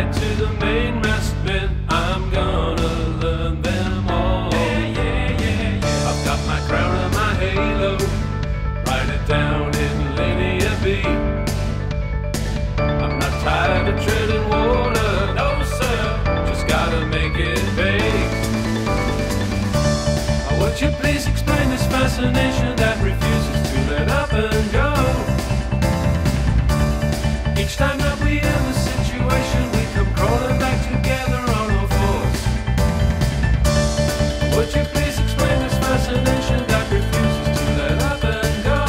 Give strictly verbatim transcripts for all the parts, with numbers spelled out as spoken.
right to the mainmast men. I'm gonna learn them all. Yeah, yeah, yeah, yeah. I've got my crown and my halo, write it down in linear B. I'm not tired of treading water, no sir, just gotta make it big. Would you please explain this fascination that refuses to let up and go? Each time that we end the situation, we come crawling back together on our fours. Would you please explain this fascination that refuses to let up and go?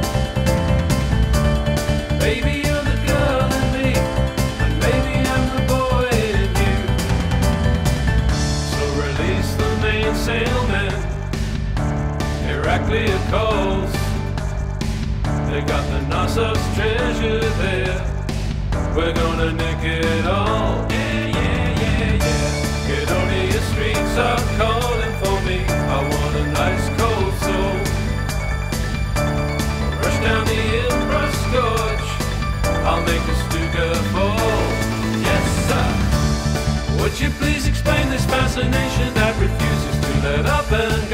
Baby, you're the girl in me, and maybe I'm the boy in you. So release the mainsail, man. Heraclea calls. They got the Knossos treasure there. We're gonna nick it all. Yeah, yeah, yeah, yeah. Cadonia streets are calling for me. I want a nice cold soul. Rush down the Imbros Gorge. I'll make a Stuka fall. Yes, sir. Would you please explain this fascination that refuses to let up and go?